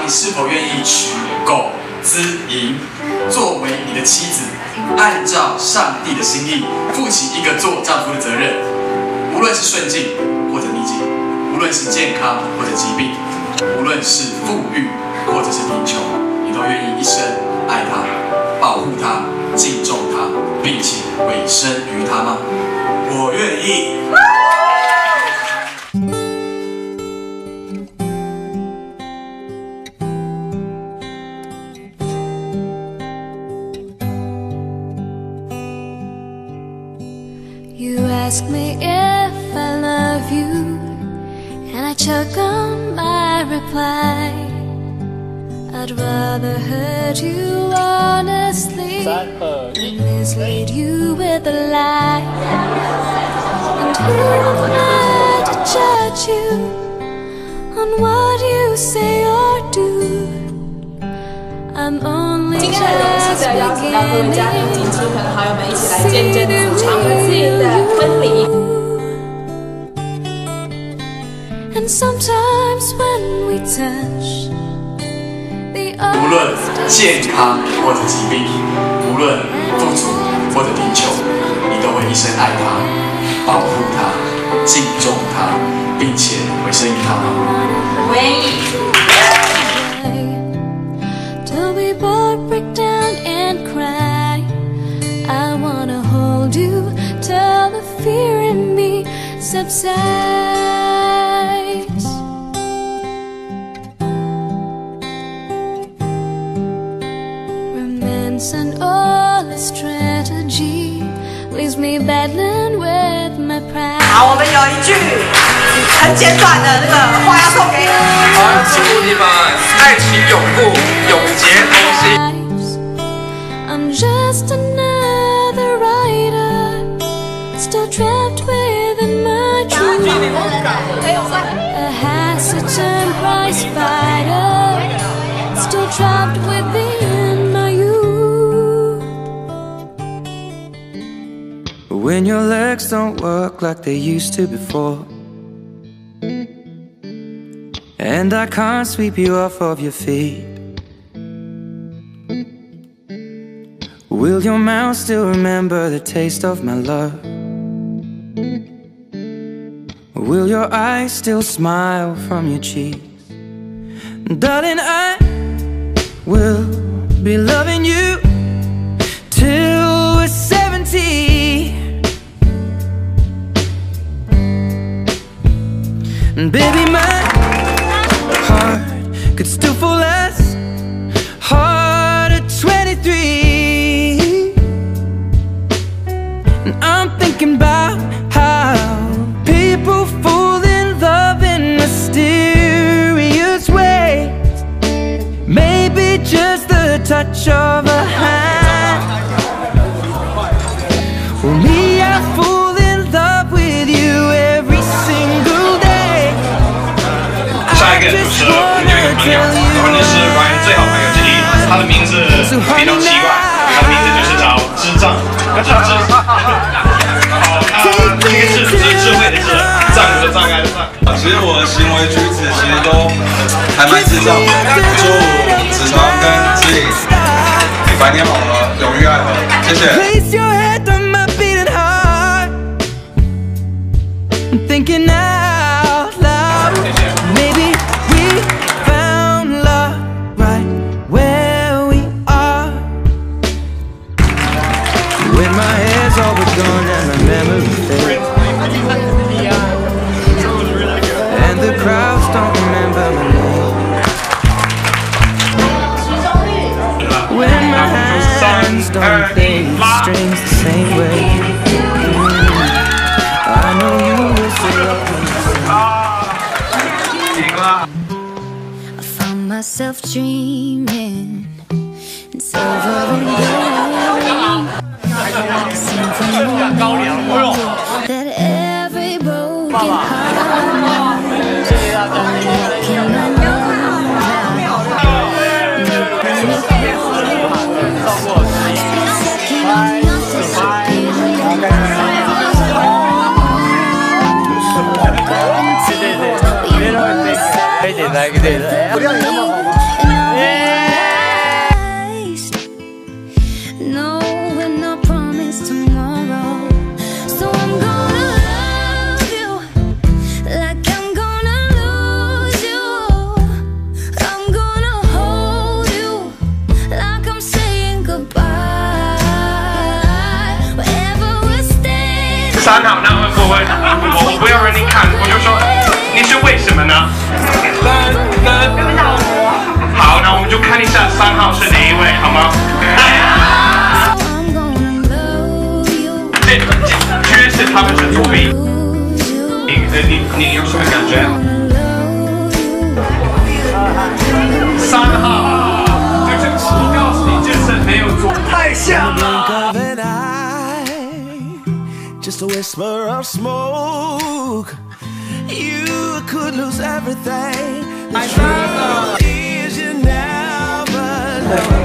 你是否愿意娶苟姿莹作为你的妻子，按照上帝的心意，负起一个做丈夫的责任？无论是顺境或者逆境，无论是健康或者疾病，无论是富裕或者是贫穷，你都愿意一生爱他、保护他、敬重他，并且委身于他吗？我愿意。 You ask me if I love you, and I choke on my reply. I'd rather hurt you honestly than mislead you with a lie. And who am I to judge you on what you say or do? I'm only 今天很荣幸的邀请到各位家人及亲朋好友们一起来见证子长和自妍的婚礼。 And sometimes when we touch, 无论健康或者疾病，无论富足或者贫穷，你都会一生爱他、保护他、敬重他，并且委身于他吗？ 我愿意。 Till we both break down and cry. I wanna hold you till the fear in me subsides. Romance and all its strategy leaves me battling with my pride. 好，我们有一句很简短的那个话要送给你。 好，祝你们爱情永固，永结同心。 I'm just another writer, still trapped within my truth. A hesitant prize fighter, still trapped within my youth. When your legs don't work like they used to before, and I can't sweep you off of your feet, will your mouth still remember the taste of my love? Will your eyes still smile from your cheeks? Darling, I will be loving you till we're 70. And baby, my heart could still fall less hard at 23. And I'm thinking about how people fall in love in mysterious ways. Maybe just the touch of a hand. Well, me, I fall in love with you every single day. 下一个就是我们有一个朋友，他就是Ryan最好朋友之一，他的名字比较奇怪，他的名字就是叫智障，一个智是智慧的智，障的障碍的障。 其实我的行为举止其实都还蛮智障的。祝子川跟知颖百年好合，永浴爱河，谢谢。 Place your head on my beating heart. I'm thinking out loud. Maybe we found love right where we are. When my hair's all but gone and my memory fades, and the crowds don't remember my name. When my hands don't play strings the same way, I know you will say I found myself dreaming in silver and gold, like a symphony that every broken heart knows. Only can I know now. 3号，那我不要让你看，我就说你是为什么呢？好，那我们就看一下3号是哪一位，好吗？确实他们是作弊。你有什么感觉？3号，就是我告诉你，这次没有做，太像了。 Just a whisper of smoke. You could lose everything. The truth is you never know.